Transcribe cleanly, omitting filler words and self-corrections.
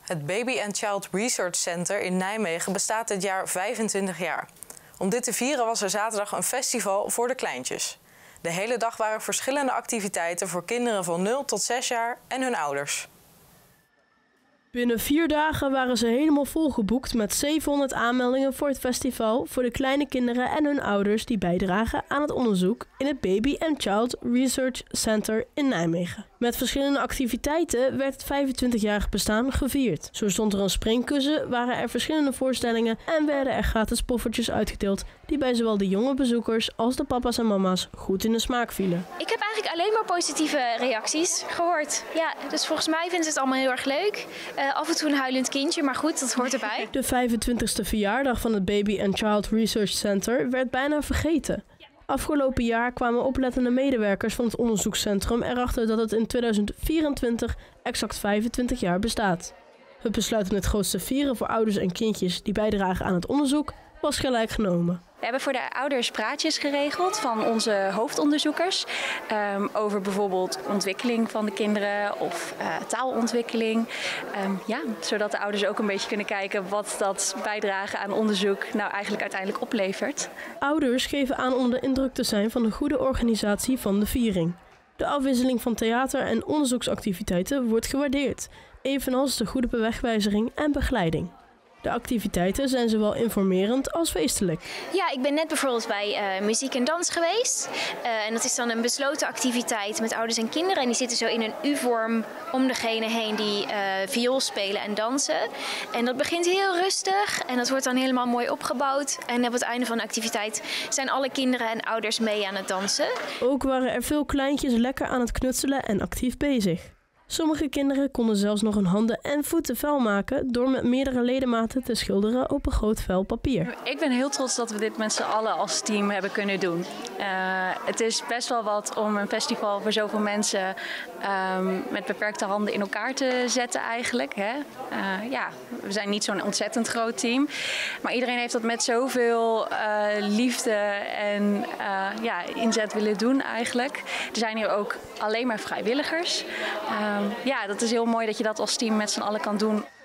Het Baby and Child Research Center in Nijmegen bestaat dit jaar 25 jaar. Om dit te vieren was er zaterdag een festival voor de kleintjes. De hele dag waren verschillende activiteiten voor kinderen van 0 tot 6 jaar en hun ouders. Binnen 4 dagen waren ze helemaal volgeboekt met 700 aanmeldingen voor het festival voor de kleine kinderen en hun ouders die bijdragen aan het onderzoek in het Baby and Child Research Center in Nijmegen. Met verschillende activiteiten werd het 25-jarig bestaan gevierd. Zo stond er een springkussen, waren er verschillende voorstellingen en werden er gratis poffertjes uitgedeeld die bij zowel de jonge bezoekers als de papa's en mama's goed in de smaak vielen. Ik heb eigenlijk alleen maar positieve reacties gehoord. Ja, dus volgens mij vinden ze het allemaal heel erg leuk. Af en toe een huilend kindje, maar goed, dat hoort erbij. De 25e verjaardag van het Baby and Child Research Center werd bijna vergeten. Afgelopen jaar kwamen oplettende medewerkers van het onderzoekscentrum erachter dat het in 2024 exact 25 jaar bestaat. Het besluit om het grootste vieren voor ouders en kindjes die bijdragen aan het onderzoek was gelijk genomen. We hebben voor de ouders praatjes geregeld van onze hoofdonderzoekers over bijvoorbeeld ontwikkeling van de kinderen of taalontwikkeling. Zodat de ouders ook een beetje kunnen kijken wat dat bijdragen aan onderzoek nou eigenlijk uiteindelijk oplevert. Ouders geven aan onder de indruk te zijn van de goede organisatie van de viering. De afwisseling van theater- en onderzoeksactiviteiten wordt gewaardeerd, evenals de goede bewegwijzering en begeleiding. De activiteiten zijn zowel informerend als feestelijk. Ja, ik ben net bijvoorbeeld bij muziek en dans geweest. En dat is dan een besloten activiteit met ouders en kinderen. En die zitten zo in een U-vorm om degene heen die viool spelen en dansen. En dat begint heel rustig en dat wordt dan helemaal mooi opgebouwd. En op het einde van de activiteit zijn alle kinderen en ouders mee aan het dansen. Ook waren er veel kleintjes lekker aan het knutselen en actief bezig. Sommige kinderen konden zelfs nog hun handen en voeten vuil maken door met meerdere ledematen te schilderen op een groot vel papier. Ik ben heel trots dat we dit met z'n allen als team hebben kunnen doen. Het is best wel wat om een festival voor zoveel mensen met beperkte handen in elkaar te zetten eigenlijk. Hè? We zijn niet zo'n ontzettend groot team. Maar iedereen heeft dat met zoveel liefde en inzet willen doen eigenlijk. Er zijn hier ook alleen maar vrijwilligers. Dat is heel mooi dat je dat als team met z'n allen kan doen.